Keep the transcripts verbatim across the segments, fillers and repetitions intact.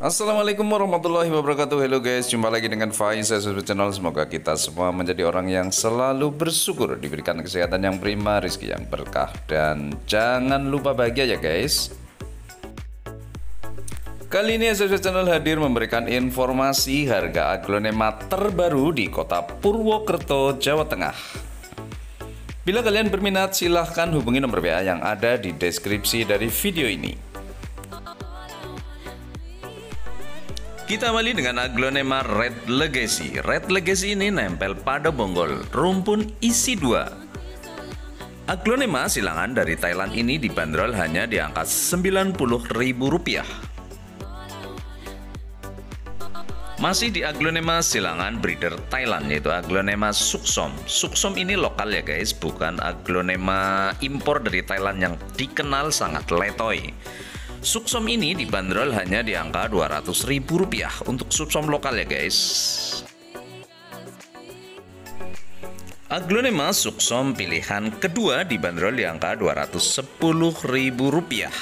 Assalamualaikum warahmatullahi wabarakatuh. Hello guys, jumpa lagi dengan Faiz Subscribe channel. Semoga kita semua menjadi orang yang selalu bersyukur, diberikan kesehatan yang prima, rezeki yang berkah, dan jangan lupa bahagia ya guys. Kali ini Subscribe channel hadir memberikan informasi harga aglonema terbaru di kota Purwokerto, Jawa Tengah. Bila kalian berminat, silahkan hubungi nomor W A yang ada di deskripsi dari video ini. Kita awali dengan aglonema Red Legacy. Red Legacy ini nempel pada bonggol, rumpun isi dua. Aglonema silangan dari Thailand ini dibanderol hanya di angka sembilan puluh ribu rupiah. Masih di aglonema silangan breeder Thailand, yaitu aglonema Suksom. Suksom ini lokal ya guys, bukan aglonema impor dari Thailand yang dikenal sangat letoy. Suksom ini dibanderol hanya di angka dua ratus ribu rupiah untuk suksom lokal ya guys. Aglonema Suksom pilihan kedua dibanderol di angka dua ratus sepuluh ribu rupiah.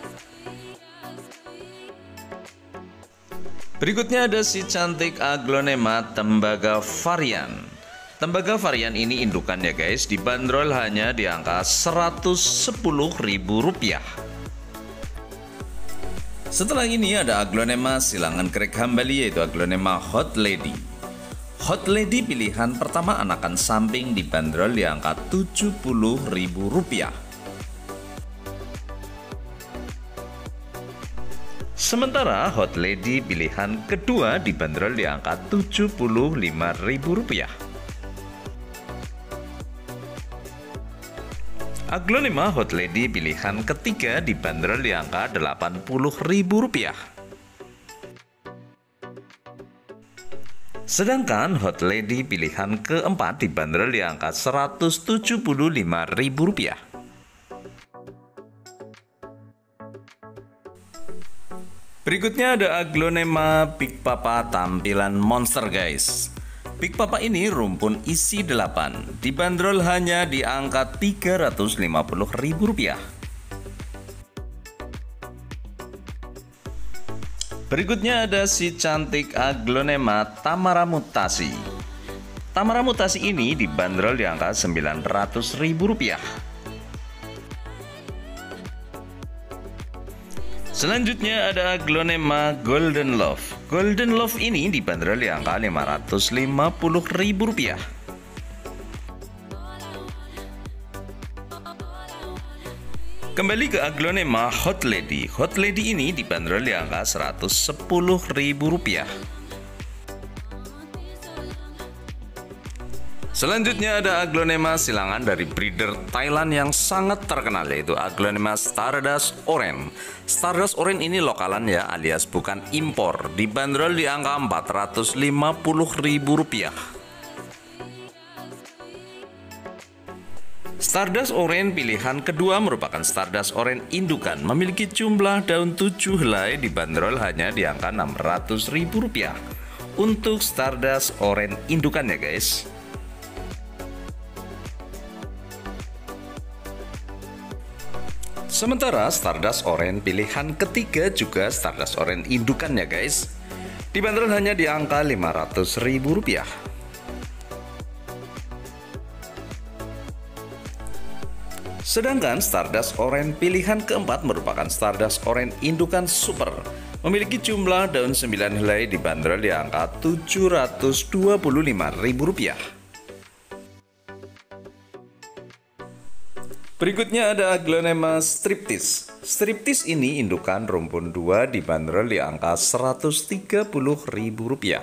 Berikutnya ada si cantik aglonema tembaga varian. Tembaga varian ini indukan ya guys, dibanderol hanya di angka seratus sepuluh ribu rupiah. Setelah ini ada aglonema silangan krek Hambali, yaitu aglonema Hot Lady. Hot Lady pilihan pertama anakan samping dibanderol di angka tujuh puluh ribu rupiah. Sementara Hot Lady pilihan kedua dibanderol di angka tujuh puluh lima ribu rupiah. Aglonema Hot Lady pilihan ketiga dibanderol di angka delapan puluh ribu rupiah. Sedangkan Hot Lady pilihan keempat dibanderol di angka seratus tujuh puluh lima ribu rupiah. Berikutnya ada aglonema Big Papa tampilan monster guys. Big Papa ini rumpun isi delapan, dibanderol hanya di angka tiga ratus lima puluh ribu rupiah. Berikutnya ada si cantik aglonema Tamara Mutasi. Tamara Mutasi ini dibanderol di angka sembilan ratus ribu rupiah. Selanjutnya ada aglonema Golden Love. Golden Love ini dibanderol di angka lima ratus lima puluh ribu rupiah. Kembali ke aglonema Hot Lady. Hot Lady ini dibanderol di angka seratus sepuluh ribu rupiah. Selanjutnya ada aglonema silangan dari breeder Thailand yang sangat terkenal, yaitu aglonema Stardust Orange. Stardust Orange ini lokalan ya, alias bukan impor, dibanderol di angka empat ratus lima puluh ribu rupiah. Stardust Orange pilihan kedua merupakan Stardust Orange indukan, memiliki jumlah daun tujuh helai, dibanderol hanya di angka enam ratus ribu rupiah. Untuk Stardust Orange indukan ya guys. Sementara Stardust Orange pilihan ketiga juga Stardust Orange indukan ya guys, dibanderol hanya di angka lima ratus ribu rupiah. Sedangkan Stardust Orange pilihan keempat merupakan Stardust Orange indukan super, memiliki jumlah daun sembilan helai, dibanderol di angka tujuh ratus dua puluh lima ribu rupiah. Berikutnya ada aglonema Striptease. Striptease ini indukan rumpun dua, dibanderol di angka seratus tiga puluh ribu rupiah.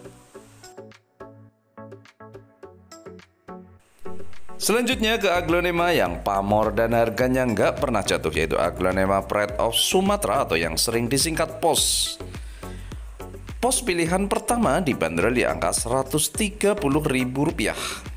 Selanjutnya ke aglonema yang pamor dan harganya nggak pernah jatuh, yaitu aglonema Pride of Sumatra atau yang sering disingkat P O S. P O S pilihan pertama dibanderol di angka seratus tiga puluh ribu rupiah.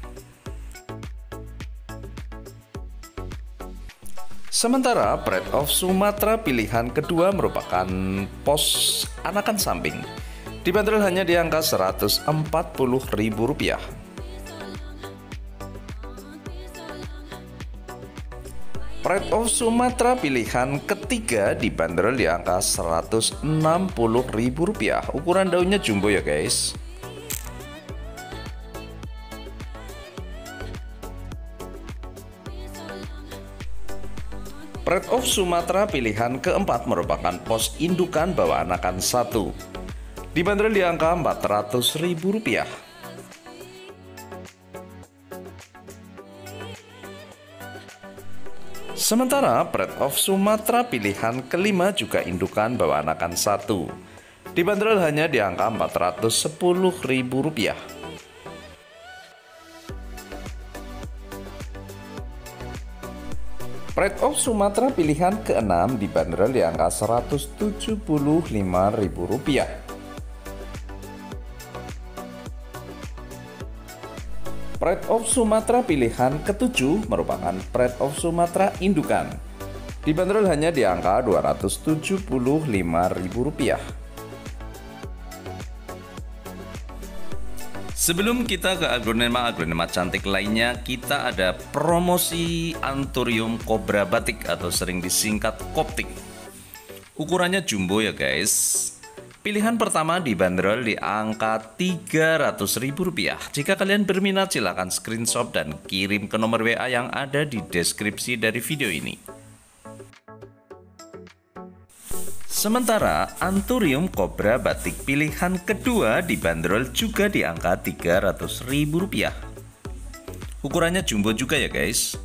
Sementara Pride of Sumatra pilihan kedua merupakan pos anakan samping, dibanderol hanya di angka seratus empat puluh ribu rupiah. Pride of Sumatera pilihan ketiga dibanderol di angka seratus enam puluh ribu rupiah. Ukuran daunnya jumbo ya guys. Pride of Sumatera pilihan keempat merupakan pos indukan bawa anakan satu. Dibanderol di angka empat ratus ribu rupiah. Sementara Pride of Sumatera pilihan kelima juga indukan bawa anakan satu. Dibanderol hanya di angka empat ratus sepuluh ribu rupiah. Pride of Sumatera pilihan keenam dibanderol di angka seratus tujuh puluh lima ribu rupiah. Pride of Sumatera pilihan ketujuh merupakan Pride of Sumatera indukan. Dibanderol hanya di angka dua ratus tujuh puluh lima ribu rupiah. Sebelum kita ke aglonema-aglonema cantik lainnya, kita ada promosi Anthurium Cobra Batik atau sering disingkat Koptik. Ukurannya jumbo ya guys. Pilihan pertama dibanderol di angka tiga ratus ribu rupiah. Jika kalian berminat silahkan screenshot dan kirim ke nomor W A yang ada di deskripsi dari video ini. Sementara Anthurium Cobra Batik pilihan kedua dibanderol juga di angka tiga ratus ribu rupiah. Ukurannya jumbo juga ya guys.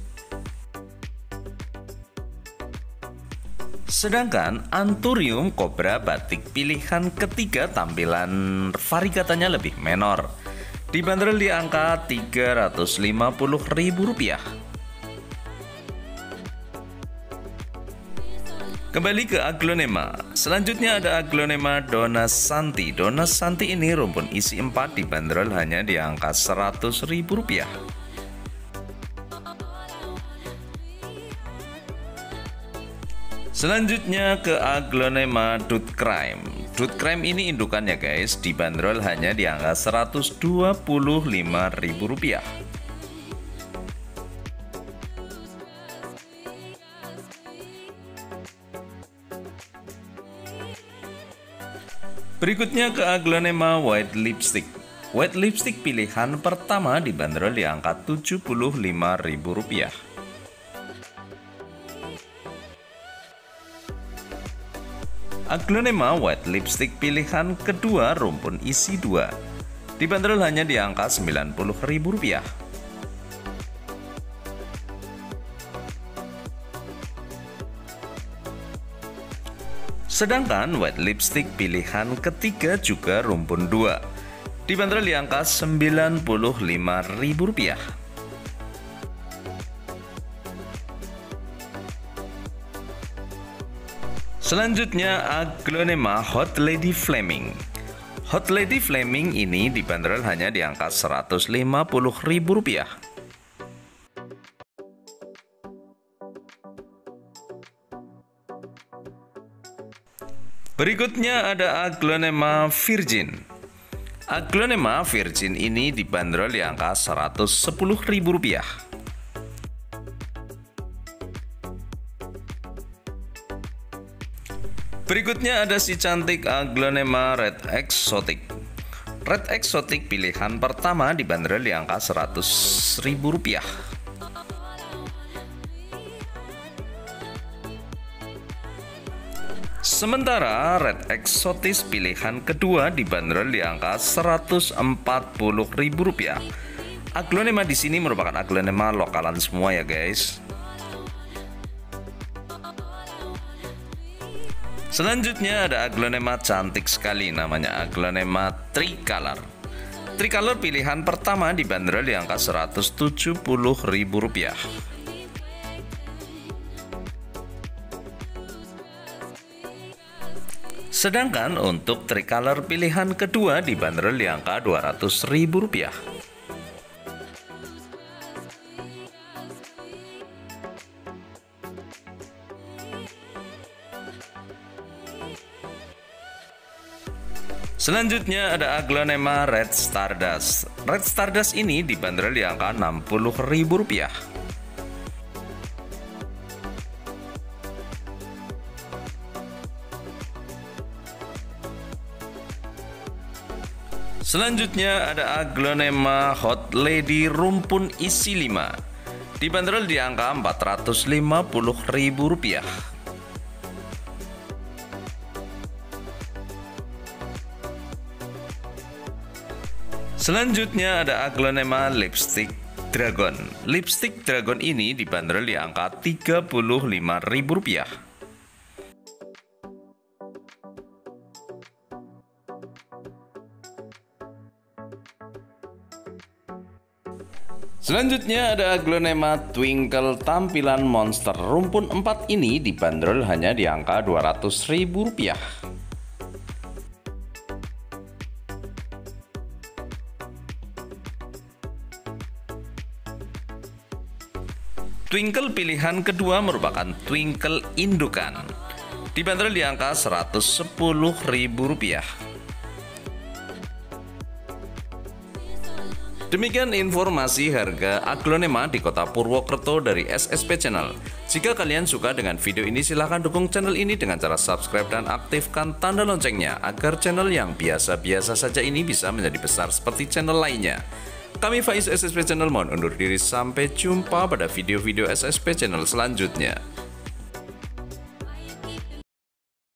Sedangkan Anthurium Cobra Batik pilihan ketiga tampilan variegatanya lebih menor. Dibanderol di angka tiga ratus lima puluh ribu rupiah. Kembali ke aglonema. Selanjutnya ada aglonema Donasanti. Donasanti ini rumpun isi empat dibanderol hanya di angka seratus ribu rupiah. Selanjutnya ke aglonema Dutkrime. Dutkrime ini indukan ya guys, dibanderol hanya di angka seratus dua puluh lima ribu rupiah. Berikutnya ke aglonema White Lipstick. White Lipstick pilihan pertama dibanderol di angka tujuh puluh lima ribu rupiah. Aglonema White Lipstick pilihan kedua rumpun isi dua. Dibanderol hanya di angka sembilan puluh ribu rupiah. Sedangkan White Lipstick pilihan ketiga juga rumpun dua. Dibanderol di angka sembilan puluh lima ribu rupiah. Selanjutnya aglonema Hot Lady Flaming. Hot Lady Flaming ini dibanderol hanya di angka seratus lima puluh ribu rupiah. Berikutnya ada aglonema Virgin. Aglonema Virgin ini dibanderol di angka seratus sepuluh ribu rupiah. Berikutnya ada si cantik aglonema Red Exotic. Red Exotic pilihan pertama dibanderol di angka seratus ribu rupiah. Sementara Red Exotis pilihan kedua dibanderol di angka seratus empat puluh ribu rupiah. Aglonema di sini merupakan aglonema lokalan semua ya guys. Selanjutnya ada aglonema cantik sekali, namanya aglonema Tricolor. Tricolor pilihan pertama dibanderol di angka seratus tujuh puluh ribu rupiah. Sedangkan untuk Tricolor pilihan kedua dibanderol di angka dua ratus ribu rupiah. Selanjutnya ada aglonema Red Stardust. Red Stardust ini dibanderol di angka enam puluh ribu rupiah. Selanjutnya ada Aglonema Hot Lady rumpun isi lima. Dibanderol di angka empat ratus lima puluh ribu rupiah. Selanjutnya ada Aglonema Lipstick Dragon. Lipstick Dragon ini dibanderol di angka tiga puluh lima ribu rupiah. Selanjutnya ada Aglonema Twinkle tampilan monster rumpun empat ini dibanderol hanya di angka dua ratus ribu rupiah. Twinkle pilihan kedua merupakan Twinkle indukan. Dibanderol di angka seratus sepuluh ribu rupiah. Demikian informasi harga Aglonema di Kota Purwokerto dari S S P Channel. Jika kalian suka dengan video ini, silahkan dukung channel ini dengan cara subscribe dan aktifkan tanda loncengnya agar channel yang biasa-biasa saja ini bisa menjadi besar seperti channel lainnya. Kami Faiz S S P Channel mohon undur diri, sampai jumpa pada video-video S S P Channel selanjutnya.